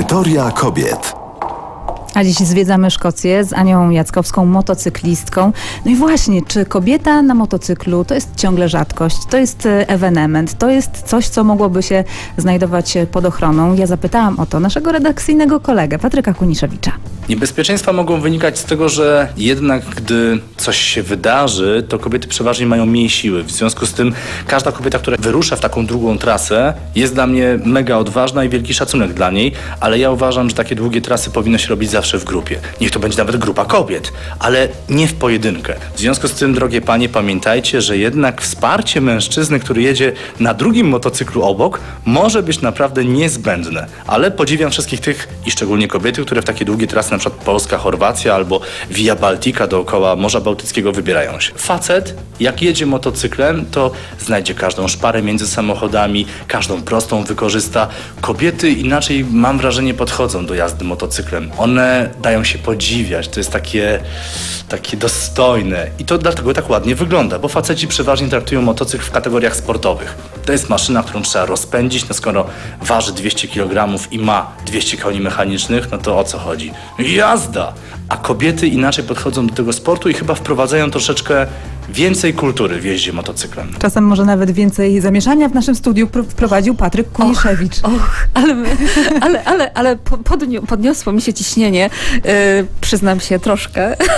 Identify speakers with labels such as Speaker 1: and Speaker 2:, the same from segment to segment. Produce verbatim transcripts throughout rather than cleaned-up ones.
Speaker 1: Historia kobiet.
Speaker 2: A dziś zwiedzamy Szkocję z Anią Jackowską, motocyklistką. No i właśnie, czy kobieta na motocyklu to jest ciągle rzadkość, to jest ewenement, to jest coś, co mogłoby się znajdować pod ochroną? Ja zapytałam o to naszego redakcyjnego kolegę, Patryka Kuniszewicza.
Speaker 3: Niebezpieczeństwa mogą wynikać z tego, że jednak gdy coś się wydarzy, to kobiety przeważnie mają mniej siły. W związku z tym każda kobieta, która wyrusza w taką długą trasę, jest dla mnie mega odważna i wielki szacunek dla niej, ale ja uważam, że takie długie trasy powinno się robić zawsze w grupie. Niech to będzie nawet grupa kobiet, ale nie w pojedynkę. W związku z tym, drogie panie, pamiętajcie, że jednak wsparcie mężczyzny, który jedzie na drugim motocyklu obok, może być naprawdę niezbędne. Ale podziwiam wszystkich tych, i szczególnie kobiety, które w takie długie trasy, na przykład Polska, Chorwacja albo Via Baltica dookoła Morza Bałtyckiego wybierają się. Facet, jak jedzie motocyklem, to znajdzie każdą szparę między samochodami, każdą prostą wykorzysta. Kobiety inaczej, mam wrażenie, podchodzą do jazdy motocyklem. One dają się podziwiać, to jest takie, takie dostojne i to dlatego tak ładnie wygląda, bo faceci przeważnie traktują motocykl w kategoriach sportowych. To jest maszyna, którą trzeba rozpędzić, no skoro waży dwieście kilogramów i ma dwieście koni mechanicznych, no to o co chodzi? Jazda! A kobiety inaczej podchodzą do tego sportu i chyba wprowadzają troszeczkę więcej kultury w jeździe motocyklem.
Speaker 2: Czasem może nawet więcej zamieszania w naszym studiu wprowadził Patryk Kuniszewicz.
Speaker 4: Och, och ale, ale, ale, ale podni podniosło mi się ciśnienie, yy, przyznam się troszkę. To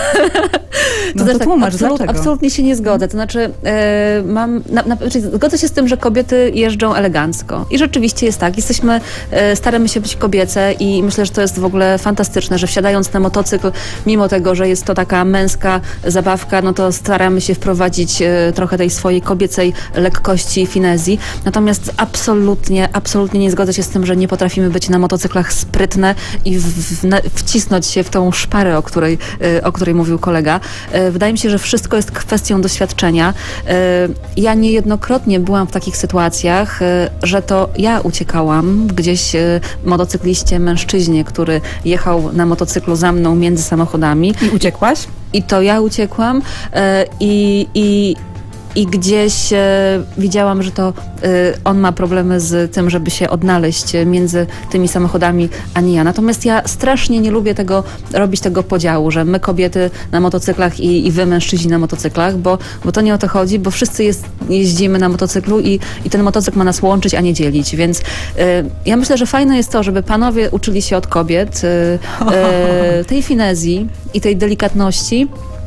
Speaker 2: no to
Speaker 4: tak,
Speaker 2: tłumacz,
Speaker 4: absolut,
Speaker 2: dlaczego?
Speaker 4: Absolutnie się nie zgodzę. To znaczy, yy, mam, na, na, znaczy, zgodzę się z tym, że kobiety jeżdżą elegancko. I rzeczywiście jest tak. Jesteśmy, yy, staramy się być kobiece i myślę, że to jest w ogóle fantastyczne, że wsiadając na motocykl, mimo tego, że jest to taka męska zabawka, no to staramy się wprowadzić e, trochę tej swojej kobiecej lekkości i finezji. Natomiast absolutnie, absolutnie nie zgodzę się z tym, że nie potrafimy być na motocyklach sprytne i w, w, na, wcisnąć się w tą szparę, o której, e, o której mówił kolega. E, wydaje mi się, że wszystko jest kwestią doświadczenia. E, ja niejednokrotnie byłam w takich sytuacjach, e, że to ja uciekałam gdzieś e, motocykliście, mężczyźnie, który jechał na motocyklu za mną między samochodami.
Speaker 2: I uciekłaś?
Speaker 4: I to ja uciekłam e, i, i, i gdzieś e, widziałam, że to e, on ma problemy z tym, żeby się odnaleźć między tymi samochodami, a nie ja. Natomiast ja strasznie nie lubię tego, robić tego podziału, że my kobiety na motocyklach i, i wy mężczyźni na motocyklach, bo, bo to nie o to chodzi, bo wszyscy jest, jeździmy na motocyklu i, i ten motocykl ma nas łączyć, a nie dzielić. Więc e, ja myślę, że fajne jest to, żeby panowie uczyli się od kobiet e, e, tej finezji i tej delikatności,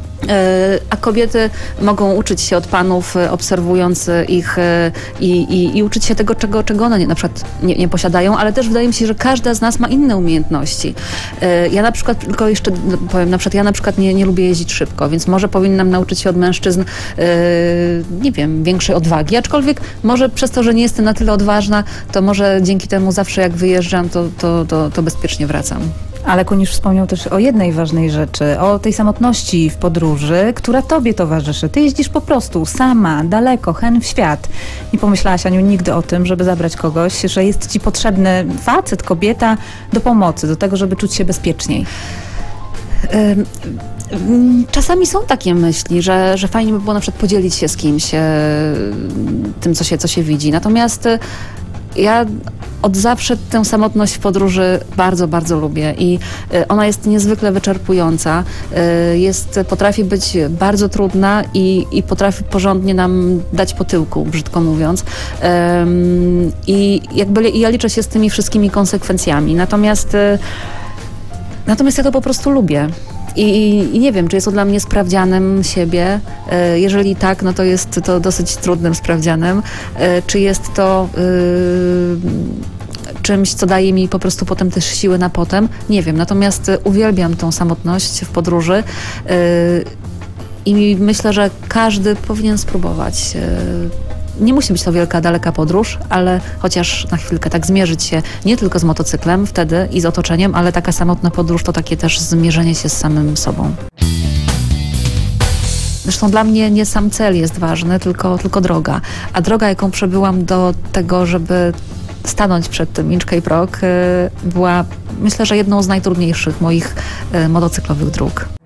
Speaker 4: a kobiety mogą uczyć się od panów, obserwując ich i, i, i uczyć się tego, czego, czego one nie, na przykład nie, nie posiadają, ale też wydaje mi się, że każda z nas ma inne umiejętności. Ja na przykład, tylko jeszcze powiem, na przykład ja na przykład nie, nie lubię jeździć szybko, więc może powinnam nauczyć się od mężczyzn, nie wiem, większej odwagi, aczkolwiek może przez to, że nie jestem na tyle odważna, to może dzięki temu zawsze jak wyjeżdżam, to, to, to, to bezpiecznie wracam.
Speaker 2: Ale Kunisz wspomniał też o jednej ważnej rzeczy, o tej samotności w podróży, która tobie towarzyszy. Ty jeździsz po prostu sama, daleko, hen w świat. Nie pomyślałaś, Aniu, nigdy o tym, żeby zabrać kogoś, że jest ci potrzebny facet, kobieta do pomocy, do tego, żeby czuć się bezpieczniej?
Speaker 4: Czasami są takie myśli, że, że fajnie by było na przykład podzielić się z kimś e, tym, co się, co się widzi. Natomiast ja od zawsze tę samotność w podróży bardzo, bardzo lubię i ona jest niezwykle wyczerpująca. Jest, potrafi być bardzo trudna i, i potrafi porządnie nam dać po tyłku, brzydko mówiąc. I jakby ja liczę się z tymi wszystkimi konsekwencjami. Natomiast, natomiast ja to po prostu lubię. I, I nie wiem, czy jest to dla mnie sprawdzianem siebie. Jeżeli tak, no to jest to dosyć trudnym sprawdzianem. Czy jest to yy, czymś, co daje mi po prostu potem też siłę na potem? Nie wiem. Natomiast uwielbiam tą samotność w podróży yy, i myślę, że każdy powinien spróbować. Yy, Nie musi być to wielka, daleka podróż, ale chociaż na chwilkę tak zmierzyć się nie tylko z motocyklem wtedy i z otoczeniem, ale taka samotna podróż to takie też zmierzenie się z samym sobą. Zresztą dla mnie nie sam cel jest ważny, tylko, tylko droga. A droga, jaką przebyłam do tego, żeby stanąć przed tym Inch Cape Rock, była, myślę, że jedną z najtrudniejszych moich motocyklowych dróg.